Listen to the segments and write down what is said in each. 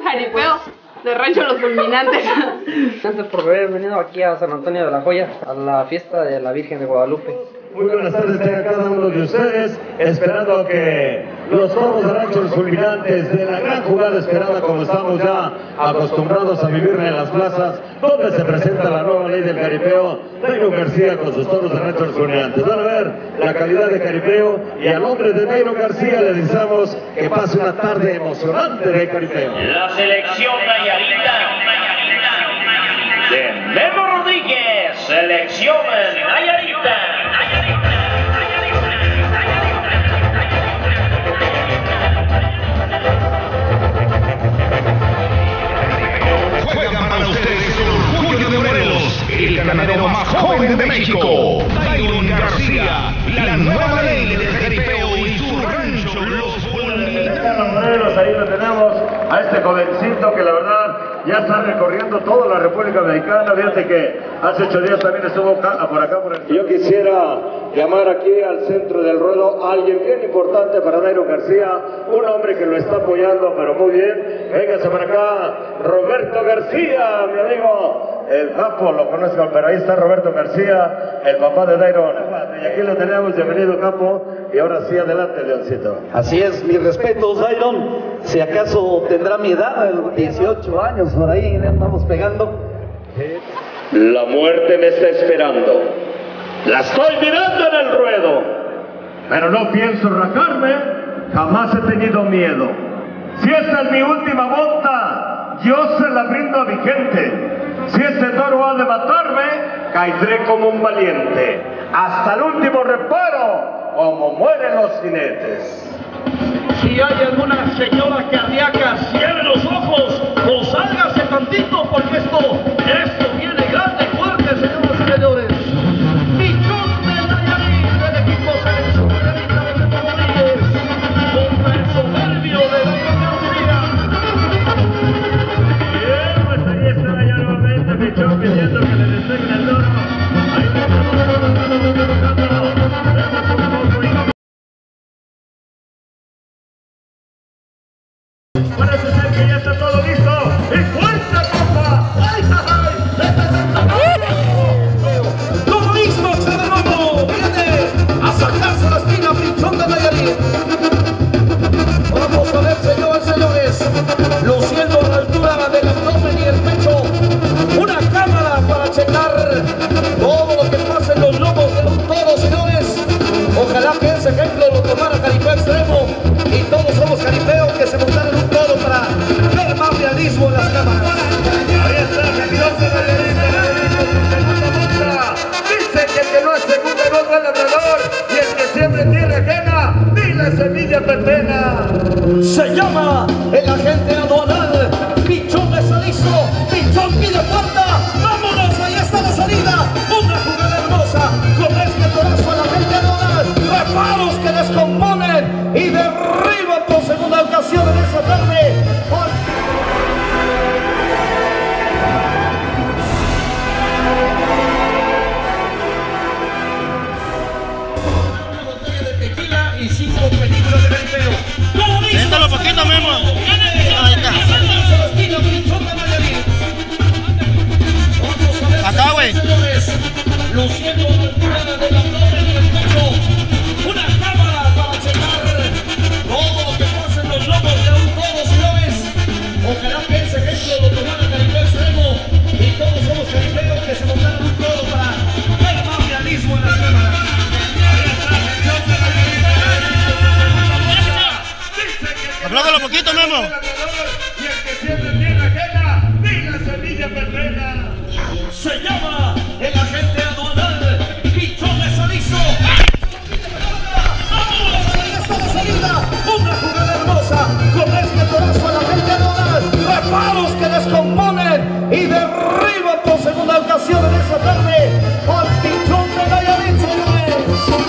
jaripeo de Rancho Los Fulminantes. Gracias por haber venido aquí a San Antonio de la Joya, a la fiesta de la Virgen de Guadalupe. Muy buenas tardes a cada uno de ustedes, esperando que los toros de Rancho Los Fulminantes de la gran jugada esperada, como estamos ya acostumbrados a vivirla en las plazas, donde se presenta la nueva ley del jaripeo, Nairo García con sus toros de Rancho Los Fulminantes. Van a ver la calidad de jaripeo y al nombre de Nairo García le deseamos que pase una tarde emocionante de jaripeo. La selección Nayarita de Memo Rodríguez, selección Nayarita. Juega para ustedes el orgullo de Morelos, el ganadero más joven de México, Nairo García, la nueva ley del jaripeo y su rancho Los Fulminantes. Morelos, ahí lo tenemos a este jovencito que la verdad ya está recorriendo toda la República Mexicana. Fíjate que hace 8 días también estuvo por acá. Yo quisiera llamar aquí al centro del ruedo a alguien bien importante para Nairo García, un hombre que lo está apoyando, pero muy bien. Véngase para acá, Roberto García, mi amigo. El Capo, lo conozco, pero ahí está Roberto García, el papá de Nairo. Y aquí lo tenemos, bienvenido Capo. Y ahora sí, adelante, Leoncito. Así es, mis respetos, Iron. Si acaso tendrá mi edad, 18 años, por ahí le andamos pegando. La muerte me está esperando. La estoy mirando en el ruedo. Pero no pienso rajarme, jamás he tenido miedo. Si esta es mi última monta, yo se la brindo a mi gente. Si este toro ha de matarme, caeré como un valiente. Hasta el último reparo, como mueren los jinetes. Si hay alguna señora cardíaca, cierre los ojos o sálgase tantito, porque esto viene grande y fuerte, señoras y señores. Pichón de Nayarit, del equipo selección Nayarita de Memo Rodríguez, contra el soberbio de Nairo García. Bien, pues ahí está ya nuevamente Pichón pidiendo que le despeguen el toro. Ahí está, parece ser que ya está todo listo. ¡Y fuerza, compa! ¡Ay, ¡Todo listo, Chadenomo! ¡Viene a sacarse la espina, Pichón de Nayarit! Vamos a ver, señores, señores, luciendo a la altura del abdomen y el pecho, una cámara para checar todo lo que pasa en los lomos de un toro, señores. Ojalá que ese ejemplo lo tomara Jaripeo Extremo y todos somos jaripeos que se montaron un toro para ver más realismo en las cámaras. ahí está, Pichón de Nayarit, su segunda monta. Dice que el que no es segundo no es buen ladrador, y el que siempre tiene ajena, ni la semilla perpena. Se llama el agente aduanal, Pichón está listo, Pichón pide puerta, vámonos, ahí está la salida, una jugada hermosa, con este torazo a la agente aduanal, reparos que descomponen y derriban por segunda ocasión en esta tarde. Una botella de tequila y 5 películas de jaripeo. Siéntalo poquito, Memo. Ahí está. Acá, güey. Luciendo la altura del abdomen y el pecho. Una cámara para checar todo lo que pasa en los lomos de un toro, señores. Ojalá que ese ejemplo lo tomara Jaripeo Extremo y todos somos jaripeos que se montaron un toro para ver más realismo en las cámaras. Apláudalo poquito, Memo. Y el que siempre tiene ajena, ni la semilla perpena. Se llama el agente aduanal, Pichón está listo. ¡Vámonos! Ahí está la salida, una jugada hermosa, con este torazo a la agente aduanal, reparos que descomponen y derriban por segunda ocasión en esta tarde al Pichón de Nayarit, señores.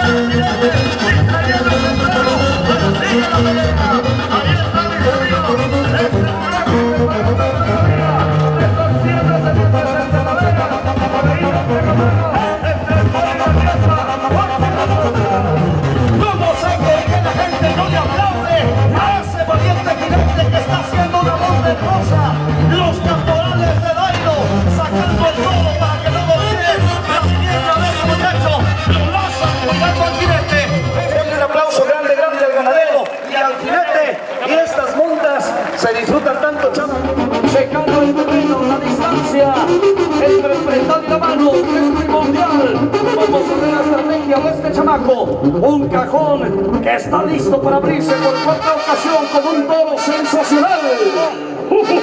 Los caporales de Dairo sacando el todo para que no golpeen la siguiente vez, muchachos. Lo lanzan cuidando al jinete. Un aplauso grande, grande al ganadero y al jinete. Y estas montas se disfrutan tanto, chamo. Checando el terreno, la distancia entre el frontal y la mano, que es primordial. Vamos a ver la estrategia de este chamaco. Un cajón que está listo para abrirse por cuarta ocasión con un toro sensacional. Y ahí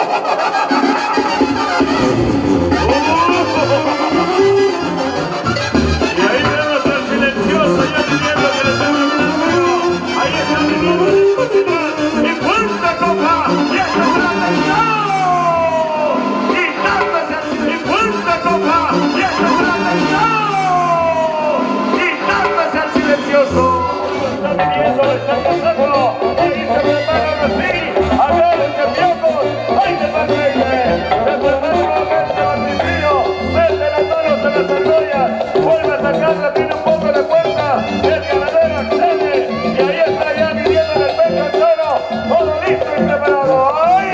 tenemos al silencioso ya pidiendo que le den un juego. Ahí está pidiendo el continuar. Y fuerte copa. Y está terminado. Y tápese. Y fuerte copa. Y está terminado. Y tápese al silencioso. Está pidiendo el espectáculo. Y ahí se preparan así. A ver, campeones. ¡Ay, de Marseille! Se prepara nuevamente Patricio. Mete las manos en las zandoyas. Vuelve a sacarla, tiene un poco de fuerza. El ganadero accede. Y ahí está ya midiendo en el pecho el toro. Todo listo y preparado. ¡Ay!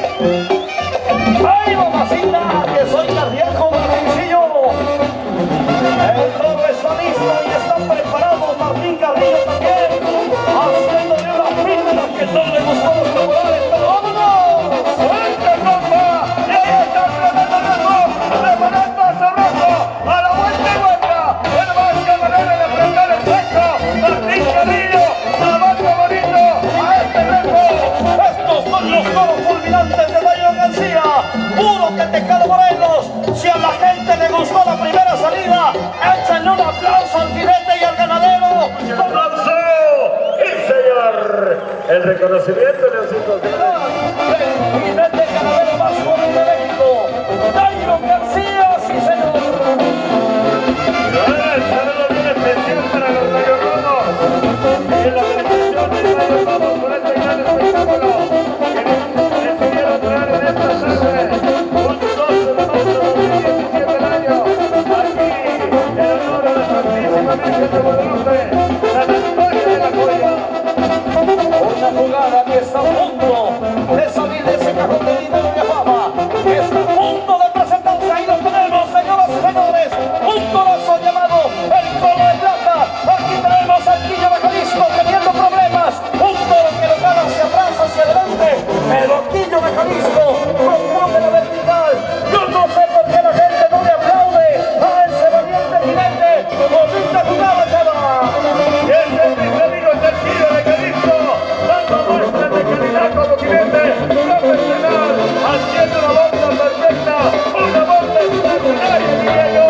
¡Ay, mamacita! ¡Que soy cardíaco, Martincillo! El toro está listo y está preparado. Martín Carrillo también. Haciéndole una píldora que no le gustó a los caporales. ¡Pero vámonos! ¡Fuerte copa! Y ahí está tremendo reto. Preparando a Cerrojo. A la vuelta y vuelta. El más ganadero de enfrentar el pecho. Martín Carrillo. Trabajando bonito a este reto. Estos son los toros fulminantes de Dairo García. Puro que te calo Morelos. Si a la gente le gustó la primera salida, échenle un aplauso al jinete y al ganadero. ¡Aplauso! ¡Sí, señor! El reconocimiento de los hijos de El jinete ganadero más joven de México, Dairo García, sí señor. Ahora el saludo bien especial para los rayos. Y en la presentación de Rayos Rojos por este gran espectáculo que decidieron traer en esta tarde. Un 12 de marzo de 2017 del año. Aquí, en honor a la Santísima Virgen de Guadalupe, San Antonio de la Joya. Una jugada que está a punto de salir de ese cajón de dinero de fama, que está a punto de presentarse. Ahí lo tenemos, señoras y señores, un torazo llamado el Toro de Plata. Aquí tenemos al Quillo de Jalisco teniendo problemas, un toro que lo gana hacia atrás, hacia adelante, pero Quillo de Jalisco compone la vertical. Yo no sé por qué la gente no le aplaude a ese valiente jinete. Bonita jugada, chava. Y este, mis amigos del Quillo de Jalisco, dando muestras de calidad como jinete profesional, haciendo una volta perfecta, una volta extraordinaria, diría yo.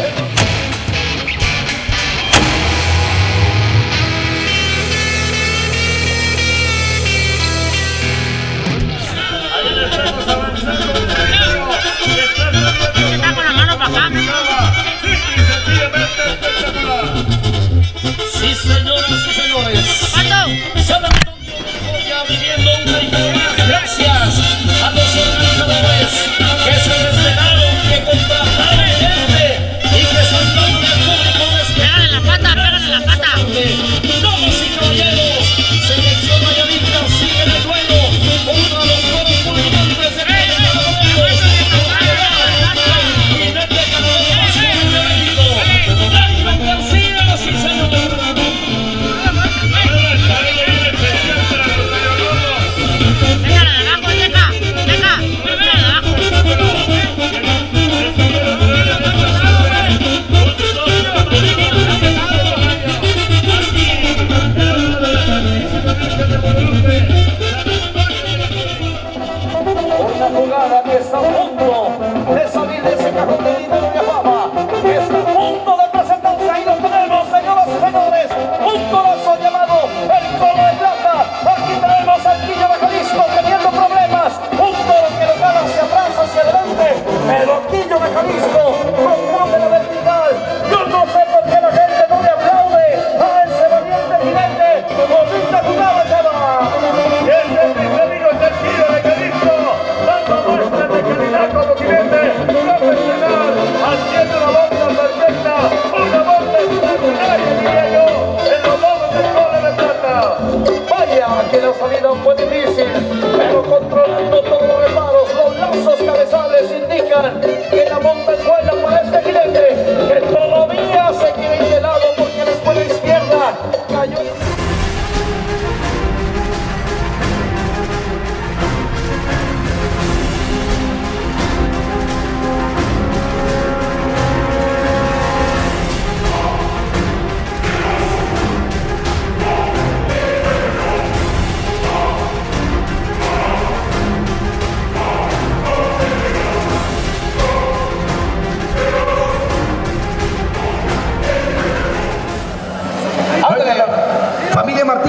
Ahí le estamos avanzando un terreno que está saliendo. Está con la mano para acá. Simple y sencillamente espectacular. Sí, señoras y señores. ¡Pato! San Antonio de la Joya viviendo una historia. Gracias a los organizadores que se desvelaron, que contrataron gente y que saltaron al público de este. ¡Pégale la pata! ¡Pégale la pata! Damas y caballeros, selección Nayarita sigue en el duelo. Uno de los toros fulminantes de México. Jinete ganadero más joven de México. Dairo García, sí señor. ¡Pégale de abajo, Teca! ¡Teca! ¡Pégale de abajo! Aquí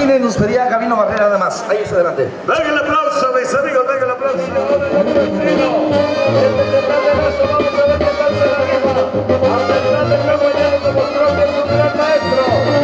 Martínez nos pedía Camino Barrera nada más. Ahí está adelante. Venga el aplauso, mis amigos, venga el aplauso. Vamos a ver qué tal se la rifa. A pesar de que ya nos demostró que es un gran maestro.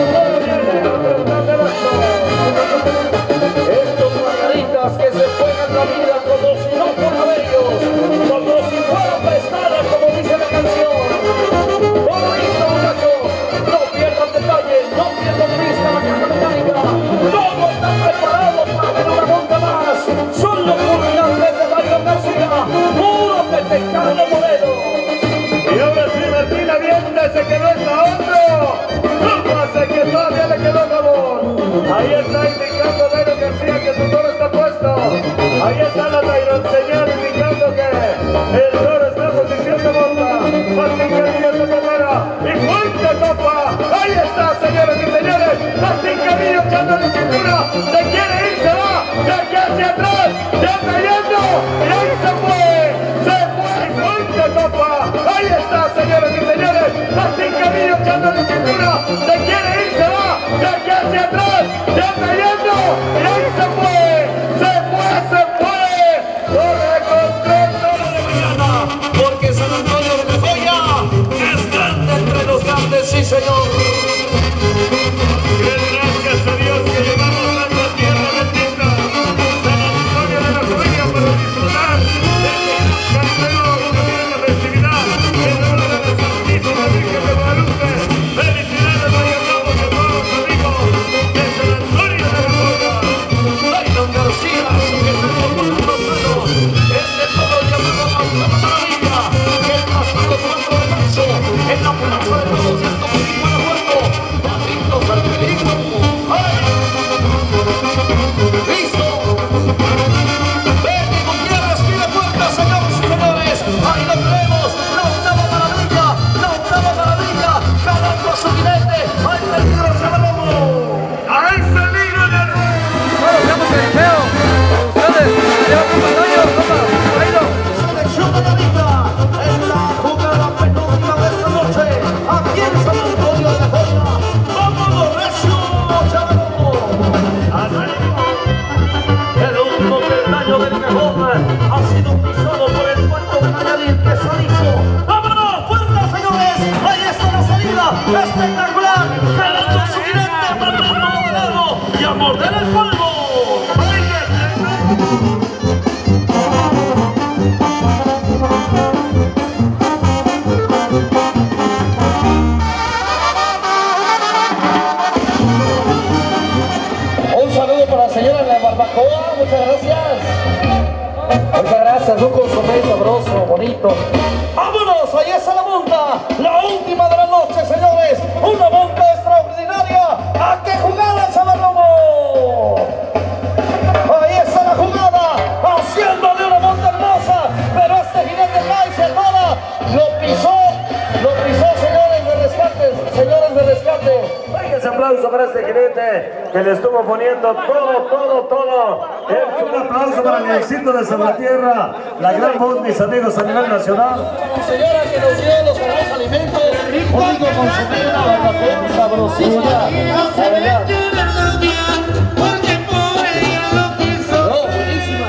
Estos margaritas que se juegan la vida como si no fueran ellos, como si fuera prestada, como dice la canción. Todo listo, muchachos. No pierdan detalles, no pierdan vista la caja mecánica. Todos están preparados para ver una monta más. Son los fulminantes de Byron García. Puro petecado de modelo. Y ahora sí, Martín, aviéntese que no está otro. Súbase que todavía le quedó jabón. Ahí está indicando Byron García que su toro está puesto. Ahí está la Byron señal indicando que el toro está en posición de monta. Martín Carrillo se prepara y fuerte copa. Ahí está, señores y señores. Martín Carrillo echando la cintura. Se quiere ir, se va. De aquí hacia atrás. Ya está yendo. Y ahí se fue. Se fue y fuerte copa. Ahí está, señores y señores. Martín Carrillo echando la cintura. Se quiere ir, se va. De aquí hacia atrás. Ya está yendo. Y ahí se fue. Se fue, se fue. Corre control todo de mañana. Porque San Antonio de la Joya es grande entre los grandes, sí señor. Gracias a Dios que llegamos a esta tierra bendita, San Antonio de la Joya, para disfrutar de este campeón que tiene la festividad en honor a la Santísima Virgen de Guadalupe. Felicidades, vaya bravo a todos los amigos de San Antonio de la Joya. Byron García, secretario por los manos. Este todo llamado a una maravilla. El pasado 4 de marzo, en la plaza de todos estos en Guanajuato. Patitos al peligro. ¡Ay! ¡Listo! Betty Gutiérrez pide puerta, señores y señores. Ahí lo tenemos. La octava maravilla. La octava maravilla. Jalando a su jinete. ¡Ay, peligro, Chavalombo! ¡Ay, peligro en el Selección de la vida en la jugada penúltima de esta noche, aquí en San Antonio de Joya. ¡Vámonos, recio, Chavalombo! El último peldaño del cajón ha sido pisado por el puerto de Nayarit que se hizo. ¡Vámonos, fuerza, señores! ¡Ahí está la salida! ¡Espectacular! ¡Jalando su jinete para el moderado y a morder el polvo! Un saludo para la señora de la barbacoa, muchas gracias. Muchas gracias, un consomé sabroso, bonito. ¡Vámonos! Ahí está la monta, la última de la noche, señores. Una monta extraordinaria. ¿A qué jugada, Chavalombo? Ahí está la jugada, haciendo de una monta hermosa, pero este jinete cae y se para. Lo pisó, señores de rescate, señores de rescate. Venga ese aplauso para este jinete que le estuvo poniendo todo. Es un aplauso para el éxito de Salvatierra, la gran voz, mis amigos a nivel nacional. Señora que nos dio los sagrados alimentos, conmigo consumir una barbacoa sabrosísima. La verdad. No, buenísima.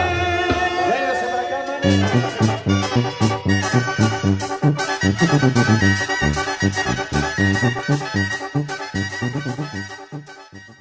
Véngase para acá,